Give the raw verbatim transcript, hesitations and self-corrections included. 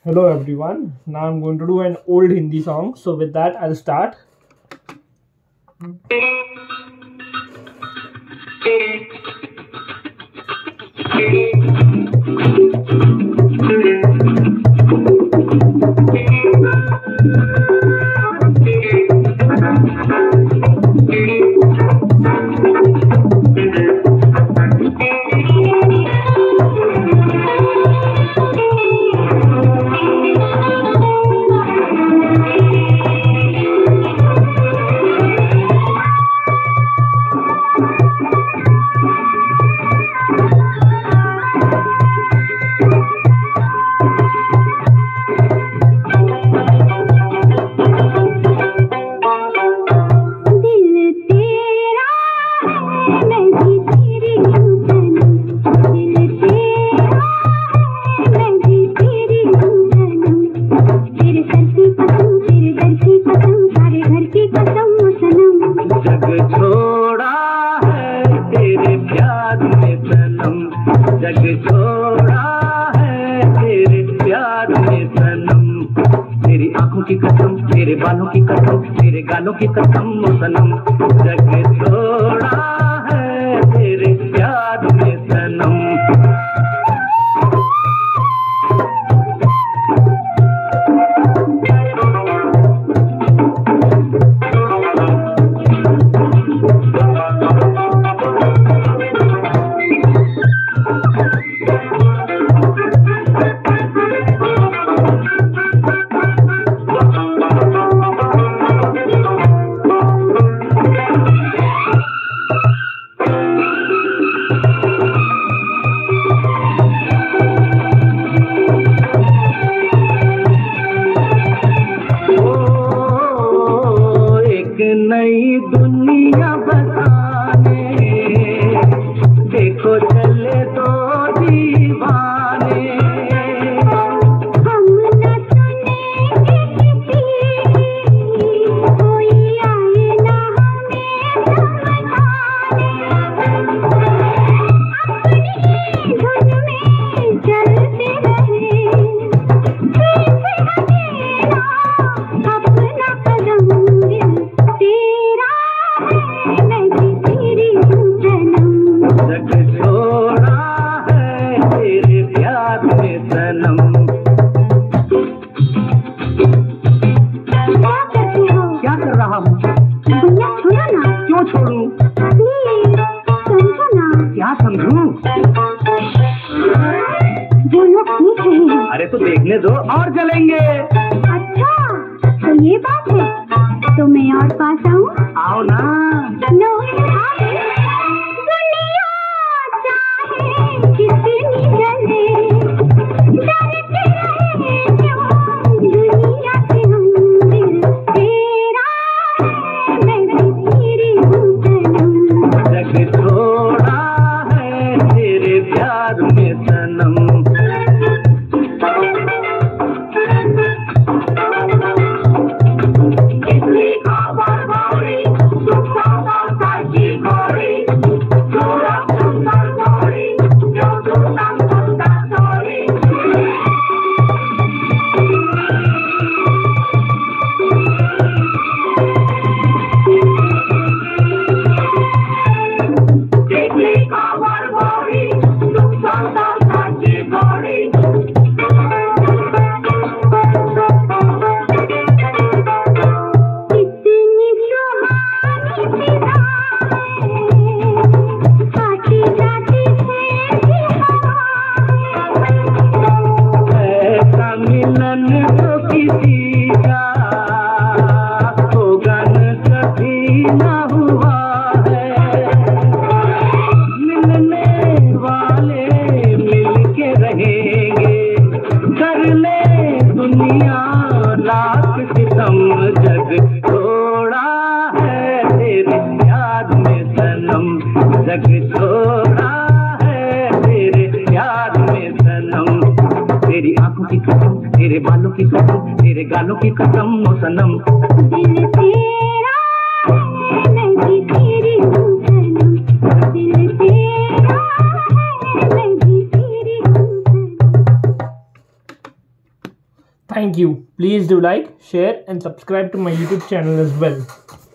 Hello everyone. Now I'm going to do an old Hindi song. So with that, I'll start. जग छोड़ा है तेरे प्यार में सनम, तेरी आंखों की कसम, तेरे बालों की कसम, तेरे गालों की कसम ओ सनम। जग छोड़ा है तेरे प्यार में सनम। नई दुनिया बताने देखो चले दो दीवाने, हम न सुनेंगे किसी कोई आए ना हमें समझाने, अपनी धुन में चलते रहे अपना कदम तेरा है मैं भी तेरी हूँ सनम। जग छोड़ा है तेरे प्यार में सनम। क्या करते हो? क्या कर रहा हूँ? भैया छोड़ो ना। क्यों छोड़ूं? प्लीज समझो ना। क्या समझूं? जो लोग पूछ रहे हैं। अरे तो देखने दो और जलेंगे। अच्छा तो ये बात है, तो मैं और पास आऊं? आओ ना। नो आगे। दुनिया चाहे कितनी जले, डरते रहे क्यों दुनिया से हम, दिल तेरा है मैं भी तेरी हूँ सनम। जग छोड़ा है तेरे प्यार में सनम। जग छोड़ा है तेरे प्यार में सनम। जग छोड़ा है तेरे प्यार में सनम। तेरी आंखों की कसम, तेरे बालों की कसम, तेरे गालों की कसम ओ सनम। दिल तेरा है मैं भी तेरी हूँ सनम। दिल तेरा है मैं भी तेरी हूँ सनम। Thank you. Please do like, share and subscribe to my YouTube channel as well.